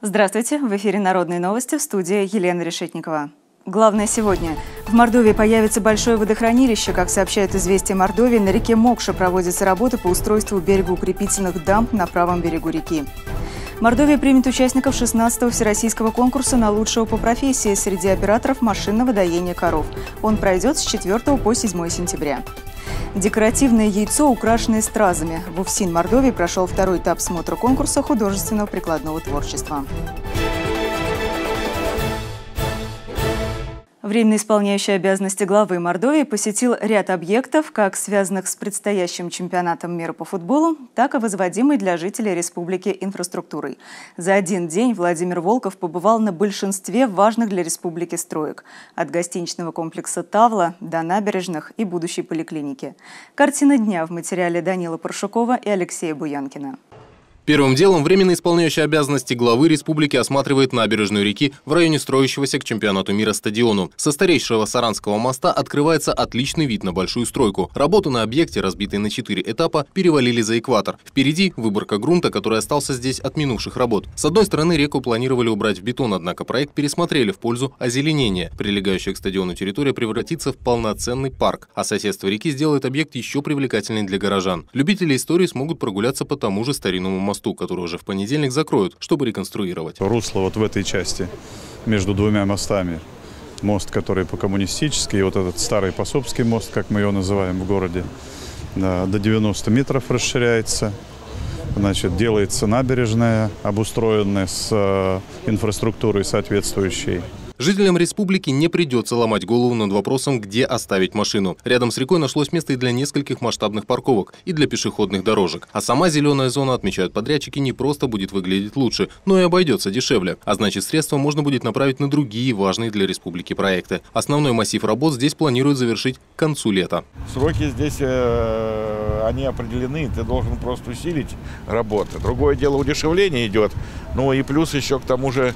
Здравствуйте! В эфире «Народные новости», в студии Елена Решетникова. Главное сегодня. В Мордовии появится большое водохранилище. Как сообщают «Известия Мордовии», на реке Мокша проводятся работы по устройству берегоукрепительных дамб на правом берегу реки. Мордовия примет участников 16-го всероссийского конкурса на лучшего по профессии среди операторов машинного доения коров. Он пройдет с 4 по 7 сентября. Декоративное яйцо, украшенное стразами. В Уфсин, Мордовии, прошел второй этап смотра конкурса художественного прикладного творчества. Временно исполняющий обязанности главы Мордовии посетил ряд объектов, как связанных с предстоящим чемпионатом мира по футболу, так и возводимой для жителей республики инфраструктурой. За один день Владимир Волков побывал на большинстве важных для республики строек – от гостиничного комплекса «Тавла» до набережных и будущей поликлиники. Картина дня в материале Данила Паршукова и Алексея Буянкина. Первым делом временно исполняющий обязанности главы республики осматривает набережную реки в районе строящегося к чемпионату мира стадиону. Со старейшего Саранского моста открывается отличный вид на большую стройку. Работы на объекте, разбитые на 4 этапа, перевалили за экватор. Впереди выборка грунта, который остался здесь от минувших работ. С одной стороны, реку планировали убрать в бетон, однако проект пересмотрели в пользу озеленения. Прилегающая к стадиону территория превратится в полноценный парк, а соседство реки сделает объект еще привлекательнее для горожан. Любители истории смогут прогуляться по тому же старинному мосту, который уже в понедельник закроют, чтобы реконструировать. Русло вот в этой части между двумя мостами. Мост, который по-коммунистически, и вот этот старый Пособский мост, как мы его называем в городе, до 90 метров расширяется. Значит, делается набережная, обустроенная с инфраструктурой соответствующей. Жителям республики не придется ломать голову над вопросом, где оставить машину. Рядом с рекой нашлось место и для нескольких масштабных парковок, и для пешеходных дорожек. А сама зеленая зона, отмечают подрядчики, не просто будет выглядеть лучше, но и обойдется дешевле. А значит, средства можно будет направить на другие важные для республики проекты. Основной массив работ здесь планируют завершить к концу лета. Сроки здесь они определены, ты должен просто усилить работу. Другое дело, удешевление идет, ну и плюс еще к тому же,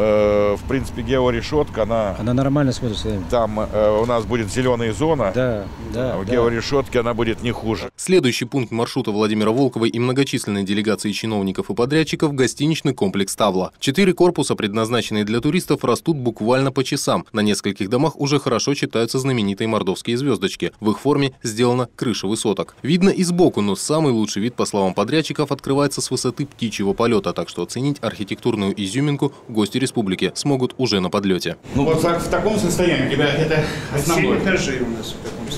в принципе, георешетка, она нормально смотрится. Там у нас будет зеленая зона, в георешетке она будет не хуже. Следующий пункт маршрута Владимира Волкова и многочисленной делегации чиновников и подрядчиков – гостиничный комплекс «Тавла». 4 корпуса, предназначенные для туристов, растут буквально по часам. На нескольких домах уже хорошо читаются знаменитые мордовские звездочки. В их форме сделана крыша высоток. Видно и сбоку, но самый лучший вид, по словам подрядчиков, открывается с высоты птичьего полета, так что оценить архитектурную изюминку гости республики смогут уже на подлете. Ну вот в таком состоянии у тебя это основное. 7 этажей у нас в таком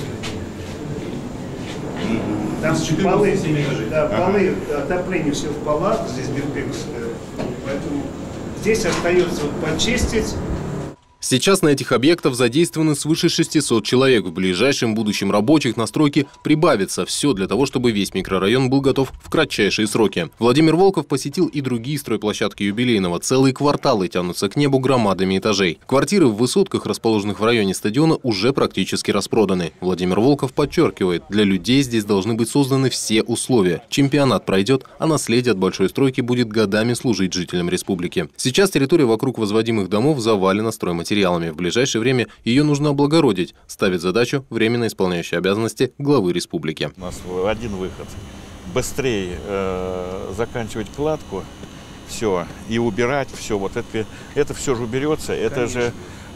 состоянии. Там полы, 7 этажей. Да, полы, отопление все в полах, здесь бирпекс. Поэтому здесь остается почистить. Сейчас на этих объектах задействованы свыше 600 человек. В ближайшем будущем рабочих на стройке прибавится. Все для того, чтобы весь микрорайон был готов в кратчайшие сроки. Владимир Волков посетил и другие стройплощадки юбилейного. Целые кварталы тянутся к небу громадами этажей. Квартиры в высотках, расположенных в районе стадиона, уже практически распроданы. Владимир Волков подчеркивает, для людей здесь должны быть созданы все условия. Чемпионат пройдет, а наследие от большой стройки будет годами служить жителям республики. Сейчас территория вокруг возводимых домов завалена стройматериалами. В ближайшее время ее нужно облагородить, ставит задачу временно исполняющий обязанности главы республики. У нас один выход. Быстрее заканчивать кладку, все, и убирать все. Вот это все же уберется, это же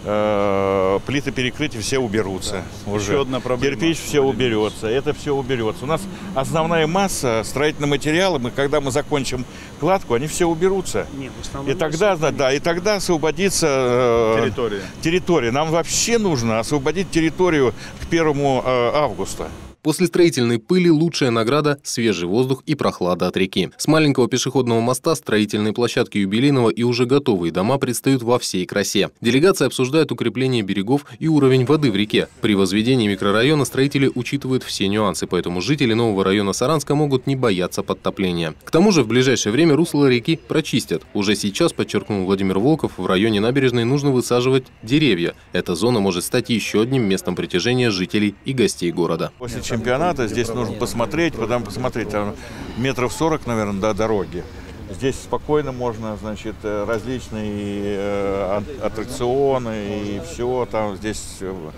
плиты перекрытия все уберутся. Уже. Еще одна проблема. Кирпич все уберется, это все уберется. У нас основная масса строительных материалов, и когда мы закончим кладку, они все уберутся. И тогда освободится территория. Нам вообще нужно освободить территорию к 1 августа. После строительной пыли лучшая награда – свежий воздух и прохлада от реки. С маленького пешеходного моста строительные площадки юбилейного и уже готовые дома предстают во всей красе. Делегация обсуждает укрепление берегов и уровень воды в реке. При возведении микрорайона строители учитывают все нюансы, поэтому жители нового района Саранска могут не бояться подтопления. К тому же в ближайшее время русло реки прочистят. Уже сейчас, подчеркнул Владимир Волков, в районе набережной нужно высаживать деревья. Эта зона может стать еще одним местом притяжения жителей и гостей города. После чемпионата здесь нужно посмотреть, потом посмотреть, там метров 40, наверное, до дороги. Здесь спокойно можно, значит, различные аттракционы и все, там здесь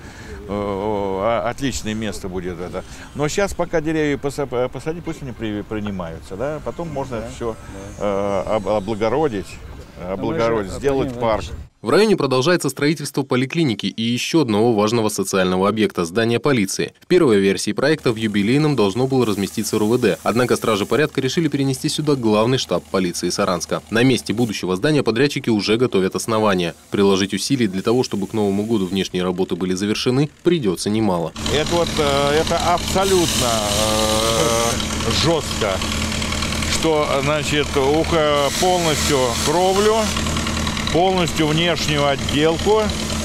отличное место будет это. Но сейчас пока деревья посадить, пусть они принимаются, да, потом можно все облагородить. облагородить, сделать парк. В районе продолжается строительство поликлиники и еще одного важного социального объекта – здания полиции. В первой версии проекта в юбилейном должно было разместиться РУВД, однако стражи порядка решили перенести сюда главный штаб полиции Саранска. На месте будущего здания подрядчики уже готовят основания. Приложить усилий для того, чтобы к Новому году внешние работы были завершены, придется немало. Это абсолютно жестко, что, значит, полностью кровлю, полностью внешнюю отделку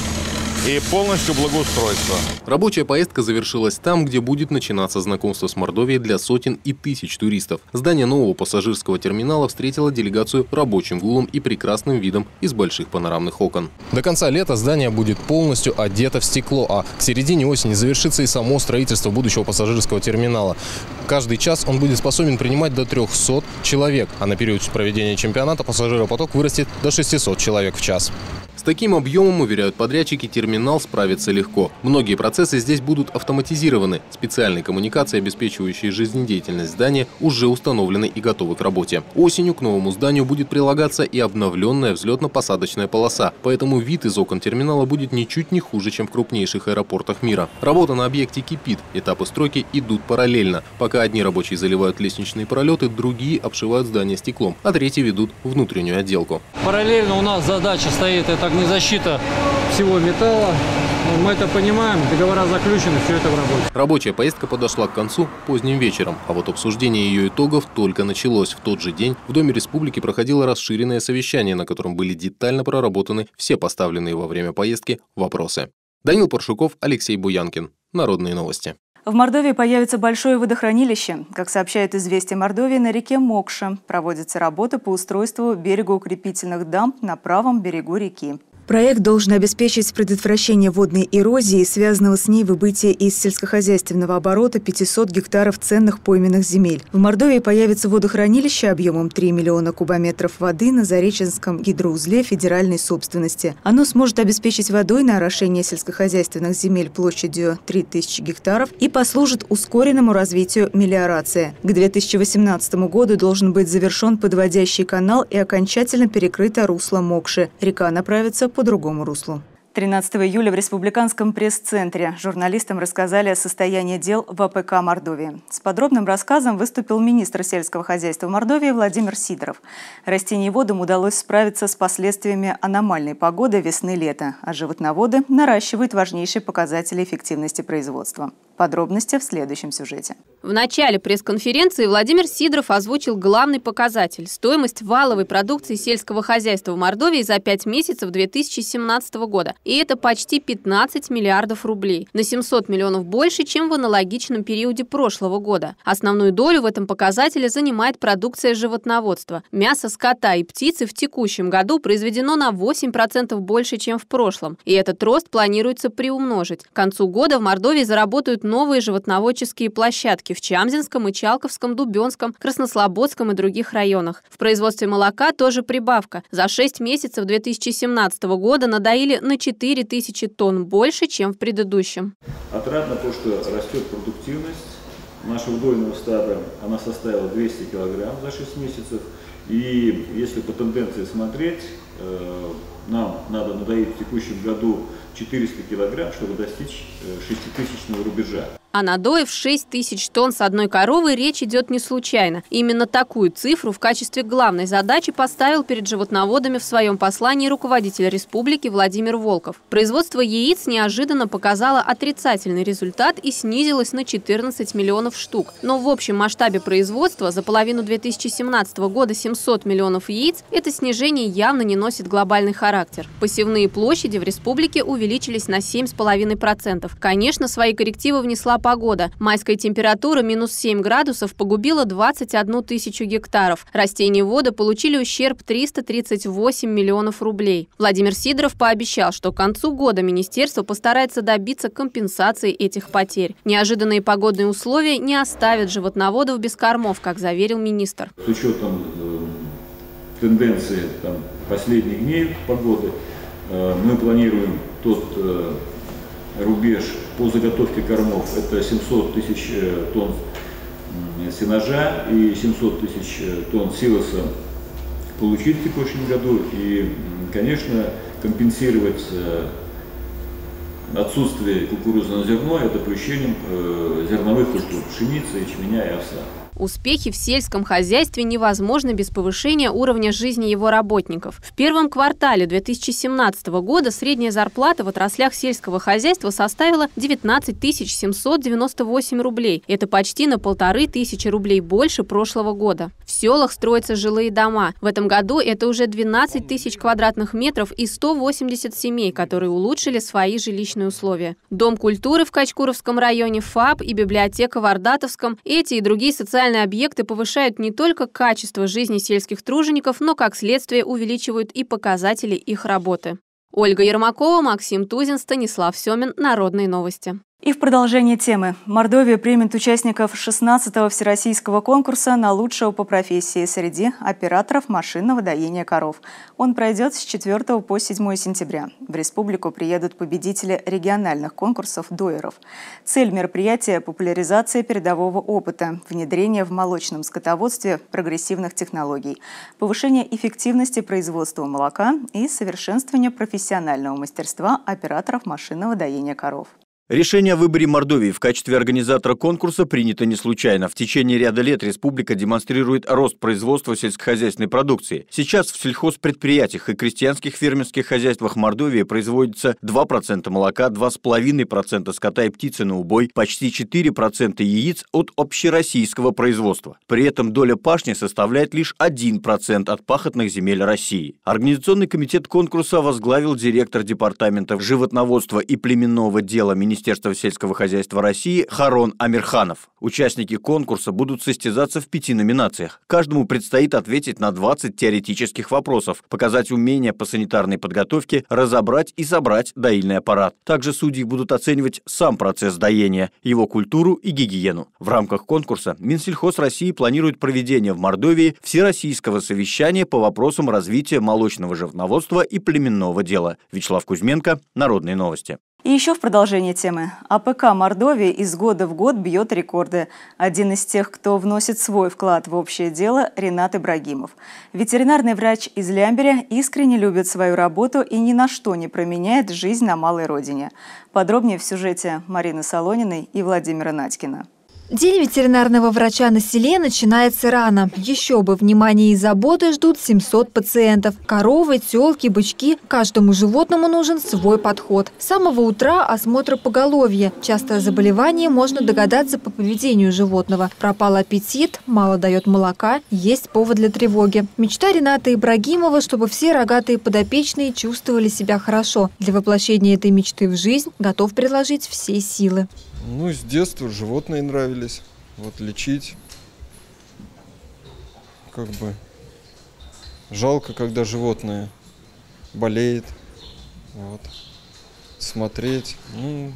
и полностью благоустройство. Рабочая поездка завершилась там, где будет начинаться знакомство с Мордовией для сотен и тысяч туристов. Здание нового пассажирского терминала встретило делегацию рабочим гулом и прекрасным видом из больших панорамных окон. До конца лета здание будет полностью одето в стекло, а к середине осени завершится и само строительство будущего пассажирского терминала. Каждый час он будет способен принимать до 300 человек, а на период проведения чемпионата пассажиропоток вырастет до 600 человек в час. С таким объемом, уверяют подрядчики, терминал справится легко. Многие процессы здесь будут автоматизированы. Специальные коммуникации, обеспечивающие жизнедеятельность здания, уже установлены и готовы к работе. Осенью к новому зданию будет прилагаться и обновленная взлетно-посадочная полоса, поэтому вид из окон терминала будет ничуть не хуже, чем в крупнейших аэропортах мира. Работа на объекте кипит, этапы стройки идут параллельно. Пока одни рабочие заливают лестничные пролеты, другие обшивают здание стеклом, а третьи ведут внутреннюю отделку. Параллельно у нас задача стоит это огнезащита всего металла. Мы это понимаем, договора заключены, все это в работе. Рабочая поездка подошла к концу поздним вечером, а вот обсуждение ее итогов только началось. В тот же день в Доме Республики проходило расширенное совещание, на котором были детально проработаны все поставленные во время поездки вопросы. Данил Паршуков, Алексей Буянкин. Народные новости. В Мордовии появится большое водохранилище. Как сообщает «Известия Мордовии», на реке Мокша проводятся работы по устройству берегоукрепительных дамб на правом берегу реки. Проект должен обеспечить предотвращение водной эрозии и связанного с ней выбытия из сельскохозяйственного оборота 500 гектаров ценных пойменных земель. В Мордовии появится водохранилище объемом 3 миллиона кубометров воды на Зареченском гидроузле федеральной собственности. Оно сможет обеспечить водой на орошение сельскохозяйственных земель площадью 3000 гектаров и послужит ускоренному развитию мелиорации. К 2018 году должен быть завершен подводящий канал и окончательно перекрыто русло Мокши. Река направится по другому руслу. 13 июля в Республиканском пресс-центре журналистам рассказали о состоянии дел в АПК Мордовии. С подробным рассказом выступил министр сельского хозяйства Мордовии Владимир Сидоров. Растениеводам удалось справиться с последствиями аномальной погоды весны-лета, а животноводы наращивают важнейшие показатели эффективности производства. Подробности в следующем сюжете. В начале пресс-конференции Владимир Сидоров озвучил главный показатель – стоимость валовой продукции сельского хозяйства в Мордовии за 5 месяцев 2017 года. И это почти 15 миллиардов рублей. На 700 миллионов больше, чем в аналогичном периоде прошлого года. Основную долю в этом показателе занимает продукция животноводства. Мясо скота и птицы в текущем году произведено на 8% больше, чем в прошлом. И этот рост планируется приумножить. К концу года в Мордовии заработают новые животноводческие площадки в Чамзинском, Ичалковском, Дубенском, Краснослободском и других районах. В производстве молока тоже прибавка. За 6 месяцев 2017 года надоили на 4000 тонн больше, чем в предыдущем. Отрадно то, что растет продуктивность нашего дойного стада. Она составила 200 килограмм за 6 месяцев. И если по тенденции смотреть, нам надо надоить в текущем году 400 килограмм, чтобы достичь 6000-го рубежа. А надоив 6000 тонн с одной коровы, речь идет не случайно. Именно такую цифру в качестве главной задачи поставил перед животноводами в своем послании руководитель республики Владимир Волков. Производство яиц неожиданно показало отрицательный результат и снизилось на 14 миллионов штук. Но в общем масштабе производства за половину 2017 года 700 миллионов яиц это снижение явно не носит глобальный характер. Посевные площади в республике увеличились на 7,5%. Конечно, свои коррективы внесла погода. Майская температура минус 7 градусов погубила 21 тысячу гектаров. Растениеводы получили ущерб 338 миллионов рублей. Владимир Сидоров пообещал, что к концу года министерство постарается добиться компенсации этих потерь. Неожиданные погодные условия не оставят животноводов без кормов, как заверил министр. С учетом тенденции последних дней погоды, мы планируем тот рубеж по заготовке кормов, это 700 тысяч тонн сенажа и 700 тысяч тонн силоса получить в текущем году и, конечно, компенсировать отсутствие кукурузного зерна запрещением зерновых культур – пшеницы, ячменя и овса. Успехи в сельском хозяйстве невозможны без повышения уровня жизни его работников. В первом квартале 2017 года средняя зарплата в отраслях сельского хозяйства составила 19 798 рублей. Это почти на 1500 рублей больше прошлого года. В селах строятся жилые дома. В этом году это уже 12 тысяч квадратных метров и 180 семей, которые улучшили свои жилищные условия. Дом культуры в Качкуровском районе, ФАП и библиотека в Ардатовском – эти и другие социальные объекты повышают не только качество жизни сельских тружеников, но, как следствие, увеличивают и показатели их работы. Ольга Ермакова, Максим Тузин, Станислав Семин. Народные новости. И в продолжение темы. Мордовия примет участников 16-го всероссийского конкурса на лучшего по профессии среди операторов машинного доения коров. Он пройдет с 4 по 7 сентября. В республику приедут победители региональных конкурсов доеров. Цель мероприятия – популяризация передового опыта, внедрение в молочном скотоводстве прогрессивных технологий, повышение эффективности производства молока и совершенствование профессионального мастерства операторов машинного доения коров. Решение о выборе Мордовии в качестве организатора конкурса принято не случайно. В течение ряда лет республика демонстрирует рост производства сельскохозяйственной продукции. Сейчас в сельхозпредприятиях и крестьянских фермерских хозяйствах Мордовии производится 2% молока, 2,5% скота и птицы на убой, почти 4% яиц от общероссийского производства. При этом доля пашни составляет лишь 1% от пахотных земель России. Организационный комитет конкурса возглавил директор департамента животноводства и племенного дела Министерства сельского хозяйства России Харон Амирханов. Участники конкурса будут состязаться в 5 номинациях. Каждому предстоит ответить на 20 теоретических вопросов, показать умения по санитарной подготовке, разобрать и собрать доильный аппарат. Также судьи будут оценивать сам процесс доения, его культуру и гигиену. В рамках конкурса Минсельхоз России планирует проведение в Мордовии всероссийского совещания по вопросам развития молочного животноводства и племенного дела. Вячеслав Кузьменко, Народные новости. И еще в продолжение темы. АПК Мордовии из года в год бьет рекорды. Один из тех, кто вносит свой вклад в общее дело – Ринат Ибрагимов. Ветеринарный врач из Лямберя искренне любит свою работу и ни на что не променяет жизнь на малой родине. Подробнее в сюжете Марины Солониной и Владимира Надькина. День ветеринарного врача на селе начинается рано. Еще бы, внимания и заботы ждут 700 пациентов. Коровы, телки, бычки. Каждому животному нужен свой подход. С самого утра осмотр поголовья. Частое заболевание можно догадаться по поведению животного. Пропал аппетит, мало дает молока, есть повод для тревоги. Мечта Рината Ибрагимова, чтобы все рогатые подопечные чувствовали себя хорошо. Для воплощения этой мечты в жизнь готов приложить все силы. Ну, с детства животные нравились. Вот лечить. Как бы жалко, когда животное болеет. Вот. Смотреть. Ну,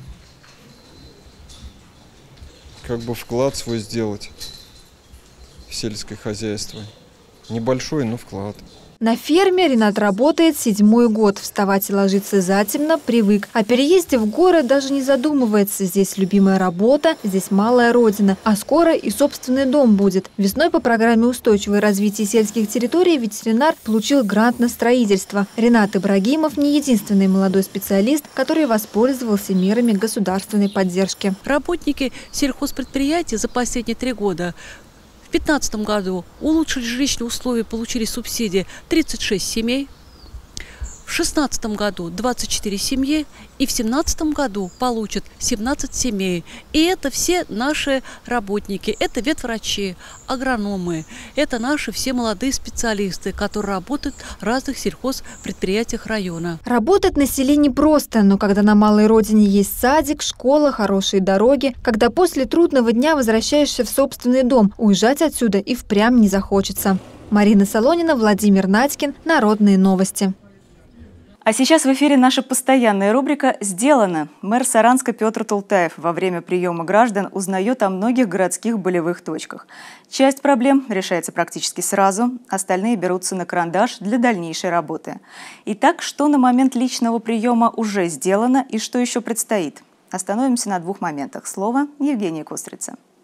как бы вклад свой сделать в сельское хозяйство. Небольшой, но вклад. На ферме Ринат работает 7-й год. Вставать и ложиться затемно привык. О переезде в город даже не задумывается. Здесь любимая работа, здесь малая родина. А скоро и собственный дом будет. Весной по программе «Устойчивое развитие сельских территорий» ветеринар получил грант на строительство. Ринат Ибрагимов не единственный молодой специалист, который воспользовался мерами государственной поддержки. Работники сельхозпредприятий за последние 3 года в 2015 году улучшили жилищные условия, получили субсидии 36 семей. В 2016 году 24 семьи и в 2017 году получат 17 семей. И это все наши работники, это ветврачи, агрономы, это наши все молодые специалисты, которые работают в разных сельхозпредприятиях района. Работать на селе непросто, но когда на малой родине есть садик, школа, хорошие дороги, когда после трудного дня возвращаешься в собственный дом, уезжать отсюда и впрямь не захочется. Марина Солонина, Владимир Надькин, Народные новости. А сейчас в эфире наша постоянная рубрика «Сделано». Мэр Саранска Петр Тултаев во время приема граждан узнает о многих городских болевых точках. Часть проблем решается практически сразу, остальные берутся на карандаш для дальнейшей работы. Итак, что на момент личного приема уже сделано и что еще предстоит? Остановимся на 2 моментах. Слово Евгения Кострица.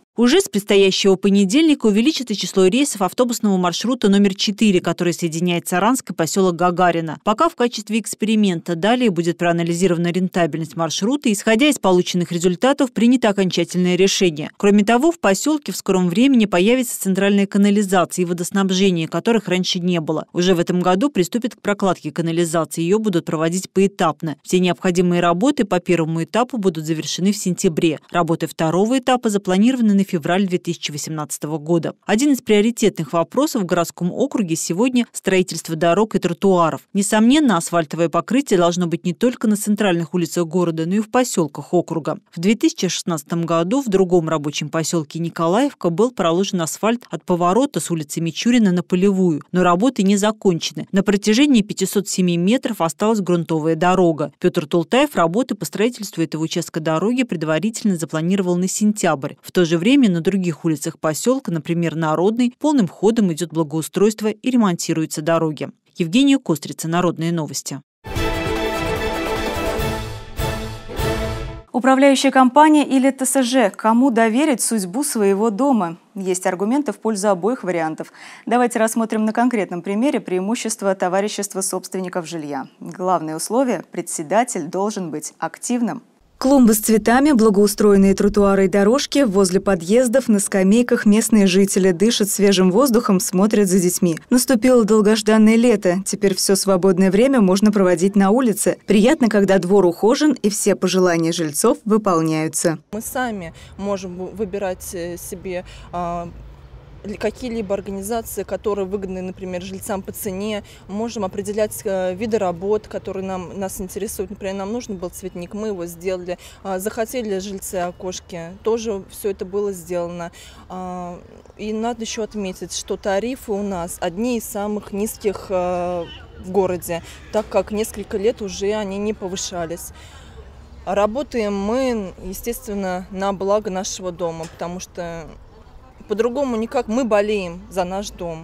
Уже с предстоящего понедельника увеличится число рейсов автобусного маршрута номер 4, который соединяет Саранск и поселок Гагарина. Пока в качестве эксперимента. Далее будет проанализирована рентабельность маршрута и, исходя из полученных результатов, принято окончательное решение. Кроме того, в поселке в скором времени появится центральная канализация и водоснабжение, которых раньше не было. Уже в этом году приступят к прокладке канализации. Ее будут проводить поэтапно. Все необходимые работы по первому этапу будут завершены в сентябре. Работы второго этапа запланированы на февраль 2018 года. Один из приоритетных вопросов в городском округе сегодня – строительство дорог и тротуаров. Несомненно, асфальтовое покрытие должно быть не только на центральных улицах города, но и в поселках округа. В 2016 году в другом рабочем поселке Николаевка был проложен асфальт от поворота с улицы Мичурина на Полевую, но работы не закончены. На протяжении 507 метров осталась грунтовая дорога. Петр Тултаев работы по строительству этого участка дороги предварительно запланировал на сентябрь. В то же время на других улицах поселка, например, Народной, полным ходом идет благоустройство и ремонтируются дороги. Евгения Кострица, Народные новости. Управляющая компания или ТСЖ. Кому доверить судьбу своего дома? Есть аргументы в пользу обоих вариантов. Давайте рассмотрим на конкретном примере преимущества товарищества собственников жилья. Главное условие – председатель должен быть активным. Клумбы с цветами, благоустроенные тротуары и дорожки, возле подъездов, на скамейках местные жители дышат свежим воздухом, смотрят за детьми. Наступило долгожданное лето, теперь все свободное время можно проводить на улице. Приятно, когда двор ухожен и все пожелания жильцов выполняются. Мы сами можем выбирать себе какие-либо организации, которые выгодны, например, жильцам по цене. Можем определять виды работ, которые нас интересуют. Например, нам нужен был цветник, мы его сделали. Захотели жильцы окошки, тоже все это было сделано. И надо еще отметить, что тарифы у нас одни из самых низких в городе, так как несколько лет уже они не повышались. Работаем мы, естественно, на благо нашего дома, потому что по-другому никак, мы болеем за наш дом.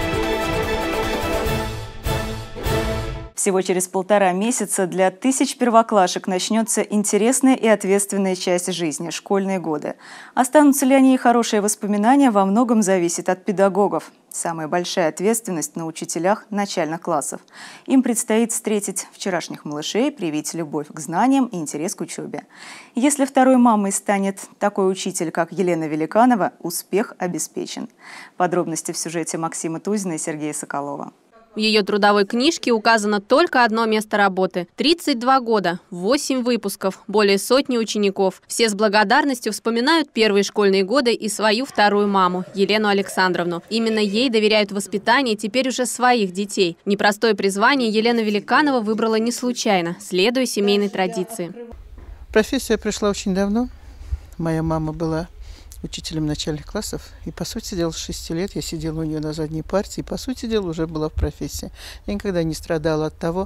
Всего через 1,5 месяца для тысяч первоклашек начнется интересная и ответственная часть жизни – школьные годы. Останутся ли они и хорошие воспоминания, во многом зависит от педагогов. Самая большая ответственность на учителях начальных классов. Им предстоит встретить вчерашних малышей, привить любовь к знаниям и интерес к учебе. Если второй мамой станет такой учитель, как Елена Великанова, успех обеспечен. Подробности в сюжете Максима Тузина и Сергея Соколова. В ее трудовой книжке указано только одно место работы. 32 года, 8 выпусков, более сотни учеников. Все с благодарностью вспоминают первые школьные годы и свою вторую маму, Елену Александровну. Именно ей доверяют воспитание теперь уже своих детей. Непростое призвание Елена Великанова выбрала не случайно, следуя семейной традиции. Профессия пришла очень давно. Моя мама была учителем начальных классов. И, по сути дела, с 6 лет я сидела у нее на задней парте, и, по сути дела, уже была в профессии. Я никогда не страдала от того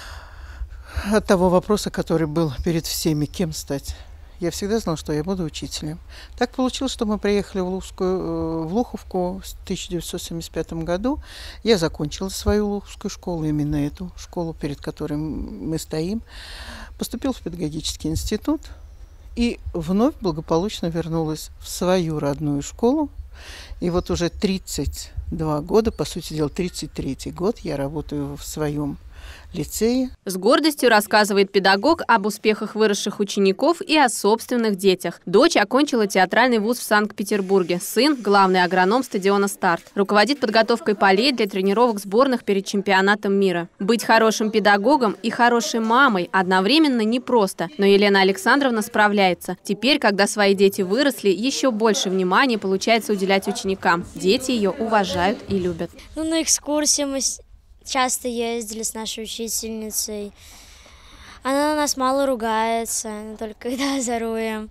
вопроса, который был перед всеми, кем стать. Я всегда знала, что я буду учителем. Так получилось, что мы приехали в Луховку в 1975 году. Я закончила свою Луховскую школу, именно эту школу, перед которой мы стоим. Поступила в педагогический институт. И вновь благополучно вернулась в свою родную школу. И вот уже 32 года, по сути дела, 33-й год я работаю в своем лицее. С гордостью рассказывает педагог об успехах выросших учеников и о собственных детях. Дочь окончила театральный вуз в Санкт-Петербурге. Сын – главный агроном стадиона «Старт». Руководит подготовкой полей для тренировок сборных перед чемпионатом мира. Быть хорошим педагогом и хорошей мамой одновременно непросто, но Елена Александровна справляется. Теперь, когда свои дети выросли, еще больше внимания получается уделять ученикам. Дети ее уважают и любят. На экскурсии мы часто ездили с нашей учительницей. Она на нас мало ругается, только когда озоруем.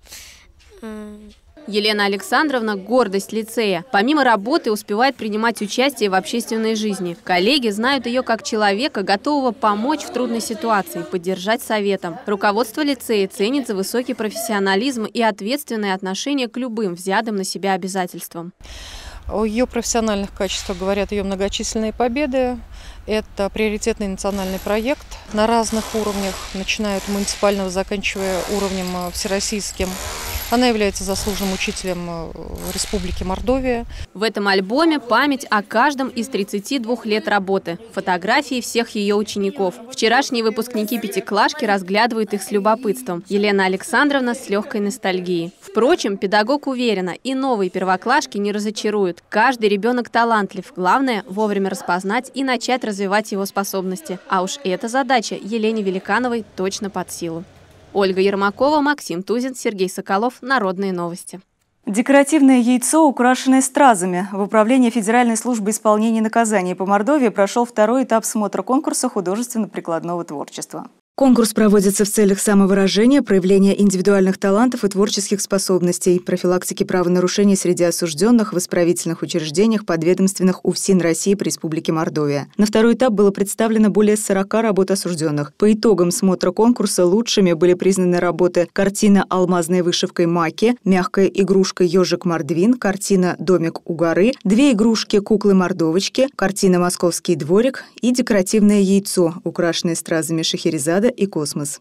Елена Александровна – гордость лицея. Помимо работы успевает принимать участие в общественной жизни. Коллеги знают ее как человека, готового помочь в трудной ситуации, поддержать советом. Руководство лицея ценит за высокий профессионализм и ответственное отношение к любым взятым на себя обязательствам. О ее профессиональных качествах говорят ее многочисленные победы. Это приоритетный национальный проект на разных уровнях, начиная от муниципального, заканчивая уровнем всероссийским. Она является заслуженным учителем Республики Мордовия. В этом альбоме память о каждом из 32 лет работы, фотографии всех ее учеников. Вчерашние выпускники пятиклашки разглядывают их с любопытством. Елена Александровна с легкой ностальгией. Впрочем, педагог уверена, и новые первоклашки не разочаруют. Каждый ребенок талантлив. Главное – вовремя распознать и начать развивать его способности. А уж эта задача Елене Великановой точно под силу. Ольга Ермакова, Максим Тузин, Сергей Соколов. Народные новости. Декоративное яйцо, украшенное стразами. В Управлении Федеральной службы исполнения наказаний по Мордовии прошел второй этап смотра конкурса художественно-прикладного творчества. Конкурс проводится в целях самовыражения, проявления индивидуальных талантов и творческих способностей, профилактики правонарушений среди осужденных в исправительных учреждениях подведомственных УФСИН России по Республике Мордовия. На второй этап было представлено более 40 работ осужденных. По итогам смотра конкурса лучшими были признаны работы «Картина алмазной вышивкой маки», «Мягкая игрушка ежик Мордвин», картина «Домик у горы», «Две игрушки куклы-мордовочки», картина «Московский дворик» и декоративное яйцо, украшенное стразами Шахерезада и Космос.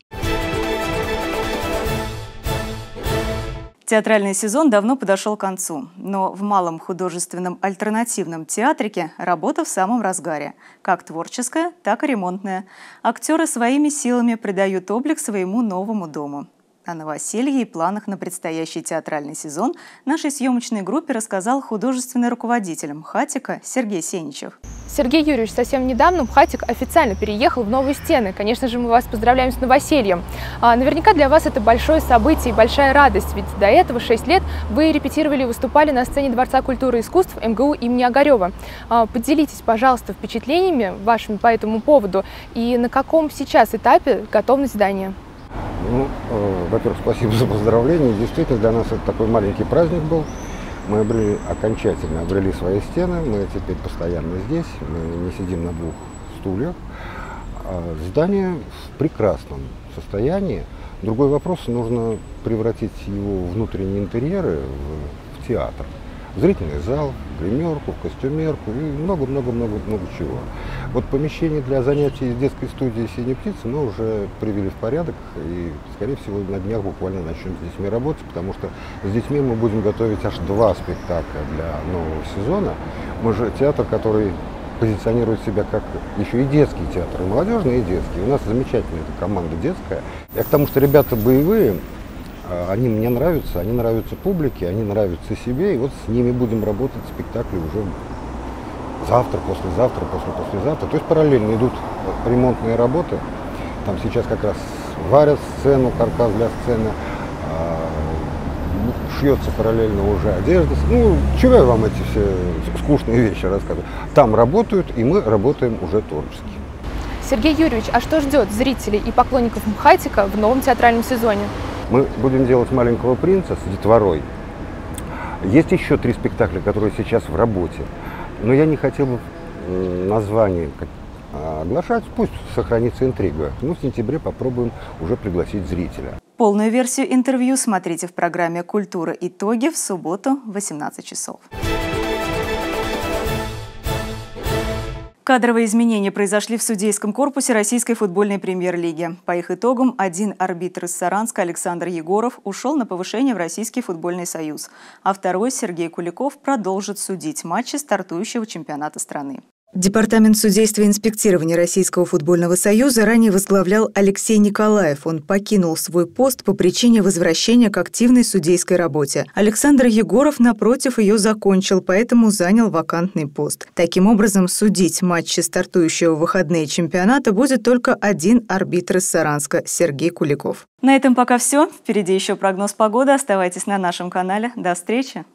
Театральный сезон давно подошел к концу, но в Малом художественном альтернативном театрике работа в самом разгаре, как творческая, так и ремонтная. Актеры своими силами придают облик своему новому дому. О новоселье и планах на предстоящий театральный сезон нашей съемочной группе рассказал художественный руководитель МХАТИКа Сергей Сеничев. Сергей Юрьевич, совсем недавно МХАТИК официально переехал в новые стены. Конечно же, мы вас поздравляем с новосельем. Наверняка для вас это большое событие и большая радость, ведь до этого 6 лет вы репетировали и выступали на сцене Дворца культуры и искусств МГУ имени Огарева. Поделитесь, пожалуйста, впечатлениями вашими по этому поводу и на каком сейчас этапе готовность здания? Ну, во-первых, спасибо за поздравления. Действительно, для нас это такой маленький праздник был. Мы окончательно обрели свои стены, мы теперь постоянно здесь, мы не сидим на двух стульях. Здание в прекрасном состоянии. Другой вопрос, нужно превратить его внутренние интерьеры в театр. В зрительный зал, в гримерку, в костюмерку и много-много-много чего. Вот помещение для занятий в детской студии «Синяя птица» мы уже привели в порядок и, скорее всего, на днях буквально начнем с детьми работать, потому что с детьми мы будем готовить аж 2 спектакля для нового сезона. Мы же театр, который позиционирует себя как еще и детский театр, и молодежный, и детский. У нас замечательная эта команда детская. Я к тому, что ребята боевые, они мне нравятся, они нравятся публике, они нравятся себе, и вот с ними будем работать спектакли уже завтра, послезавтра. То есть параллельно идут ремонтные работы. Там сейчас как раз варят сцену, каркас для сцены, шьется параллельно уже одежда. Ну, чего я вам эти все скучные вещи рассказываю? Там работают, и мы работаем уже творчески. Сергей Юрьевич, а что ждет зрителей и поклонников МХАТИКа в новом театральном сезоне? Мы будем делать «Маленького принца» с детворой. Есть еще 3 спектакля, которые сейчас в работе. Но я не хотел бы название оглашать, пусть сохранится интрига. Мы в сентябре попробуем уже пригласить зрителя. Полную версию интервью смотрите в программе «Культура. Итоги» в субботу в 18 часов. Кадровые изменения произошли в судейском корпусе Российской футбольной премьер-лиги. По их итогам один арбитр из Саранска Александр Егоров ушел на повышение в Российский футбольный союз, а второй Сергей Куликов продолжит судить матчи стартующего чемпионата страны. Департамент судейства и инспектирования Российского футбольного союза ранее возглавлял Алексей Николаев. Он покинул свой пост по причине возвращения к активной судейской работе. Александр Егоров, напротив, ее закончил, поэтому занял вакантный пост. Таким образом, судить матчи стартующего в выходные чемпионата будет только один арбитр из Саранска – Сергей Куликов. На этом пока все. Впереди еще прогноз погоды. Оставайтесь на нашем канале. До встречи!